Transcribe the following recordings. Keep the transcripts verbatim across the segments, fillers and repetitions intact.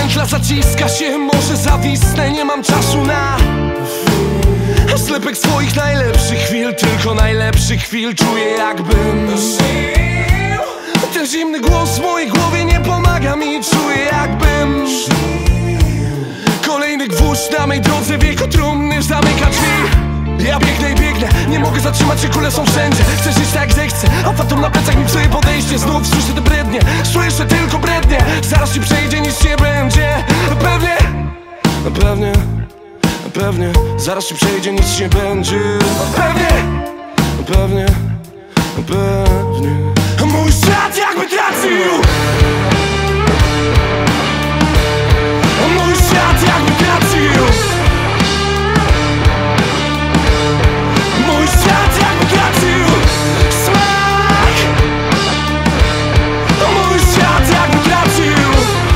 pętla zaciska się, może zawisnę, nie mam czasu na zlepek swoich najlepszych chwil. Tylko najlepszych chwil czuję, jakbym ten zimny głos w mojej głowie nie pomaga mi. Czuję, jakbym kolejny gwóźdź na mej drodze wieku trumny zamyka drzwi. Ja biegnę i biegnę, nie mogę zatrzymać się, kule są wszędzie. Chcę żyć tak jak zechcę, a fantom na plecach mi psuje podejście. Znów słyszę te brednie, słyszę tylko brednie. Zaraz ci przejdzie, nic nie będzie. Pewnie, pewnie, pewnie. Zaraz ci przejdzie, nic nie będzie. Pewnie, pewnie, pewnie. Mój świat jakby tracił. Mój świat jakby tracił. Mój świat jakby tracił smak. Mój świat jakby tracił.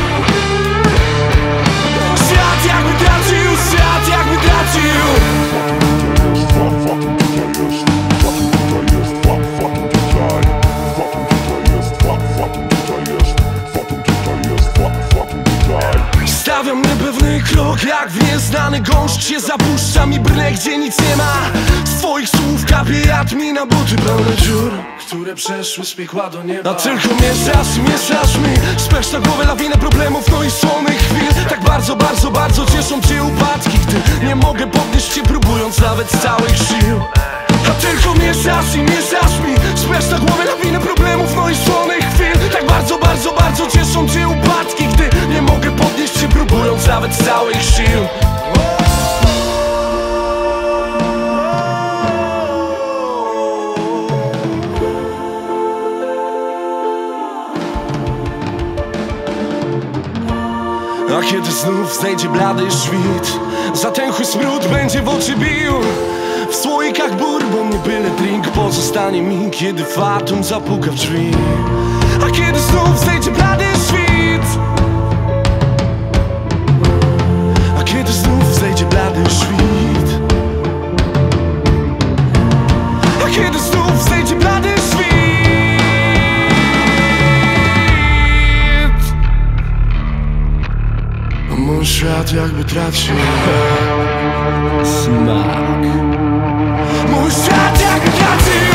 Świat jakby tracił, świat jakby tracił. Stawiam niepewny krok, jak w nieznany gąszcz się zapuszczam i brnę, gdzie nic nie ma. Z twoich słów kapie jad mi na buty pełne dziur, które przeszły z piekła do nieba. A tylko mieszasz, mieszasz mi spesz na głowę lawinę problemów, no i słonych chwil. Tak bardzo, bardzo, bardzo cieszą cię upadki, gdy nie mogę podnieść cię, próbując nawet z całych sił. A tylko mieszasz i mieszasz mi spesz na głowę lawinę problemów, no i słonych chwil. Tak bardzo, bardzo, bardzo cieszą cię upadki, gdy nie mogę podnieść cię, próbując nawet z całych sił. A kiedy znów zejdzie blady świt, zatęchły smród będzie w oczy bił. W słoikach bourbon, nie byle drink, pozostanie mi, kiedy fatum zapuka w drzwi. A kiedy znów zejdzie blady świt, a kiedy znów zejdzie blady świt, a kiedy znów zejdzie blady świt. Mój świat jakby tracił smak. Mój świat jakby tracił